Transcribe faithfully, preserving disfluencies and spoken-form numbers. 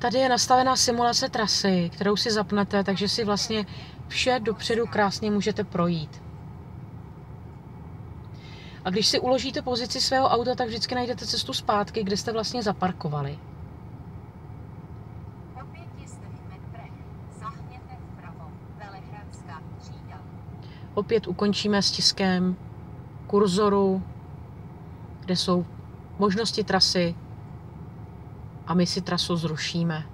Tady je nastavená simulace trasy, kterou si zapnete, takže si vlastně vše dopředu krásně můžete projít. A když si uložíte pozici svého auta, tak vždycky najdete cestu zpátky, kde jste vlastně zaparkovali. Opět ukončíme stiskem kurzoru, kde jsou možnosti trasy a my si trasu zrušíme.